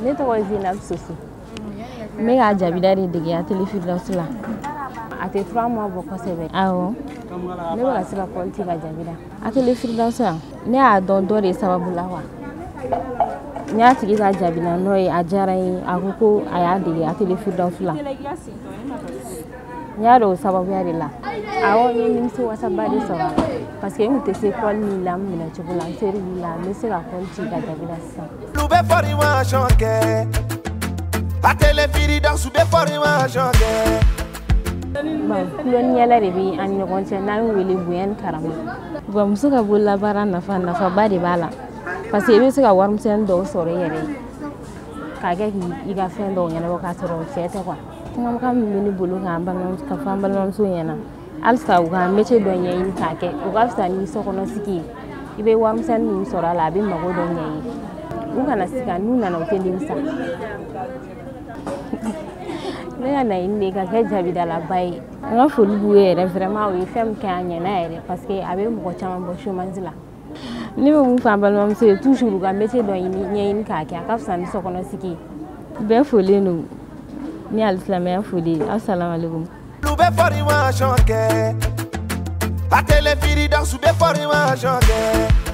Ne tɔgɔ ye Zinab Soso. Ne ka jabida de dege atelier Firdausi la. A tɛ 3 mois bɔ kosɛbɛ. Awɔ. Ne bɛ ka se ka compte ka jabida. Atelier Firdausi la, ne y'a dɔn dɔ de sababu la quoi. N y'a tigi ka jabida n'o ye a diyara n ye a ko ko a y'a dege atelier Firdausi la. N y'a dɔn o sababuya de la. Awɔ n ye nimisiwasaba de sɔrɔ parce que n tun tɛ se école ni la minɛ cogo la n ser'olu la n bɛ se ka compte ka jabida sisan. Lu bɛ formation kɛ atelier Firdausi bɛ formation kɛ. Bon kuloniyɛlɛ de bɛ an ni ɲɔgɔn cɛ n'an y'u wele bonya ni karama. Bon muso ka bololabaara nafaba de b'a la parce que i bɛ se ka warimisɛnnin dɔw sɔrɔ i yɛrɛ ye k'a kɛ k'i ka fɛn dɔw ɲɛnabɔ k'a sɔrɔ o cɛ tɛ quoi. Kumakan min bɛ ne bolo k'a fɔ an balimamuso ɲɛna halisa u ka métier dɔ ɲɛɲini k'a kɛ o ka fisa ni sokɔnɔsigi ye i bɛ warimisɛnnin min sɔrɔ a la a bɛ mago dɔ ɲɛ i ye u kana siga n'u nana u tɛ nimisa. Ne ka laɲini de ka kɛ jabidalaba ye n ka foli b'u ye yɛrɛ vraiment o ye fɛn min kɛ a ɲɛna yɛrɛ parce que a bɛ mɔgɔ caman bɔ chômage la. Ne bɛ mun fɔ an balimamuso ye toujours u ka métier dɔ ɲɛɲini k'a kɛ a ka fisa ni sokɔnɔsigi ye. Bɛɛ folen don ni alisilamɛya foli assalamu alaikum. Lu bɛ formation kɛ atelier Firdausi bɛ formation kɛ.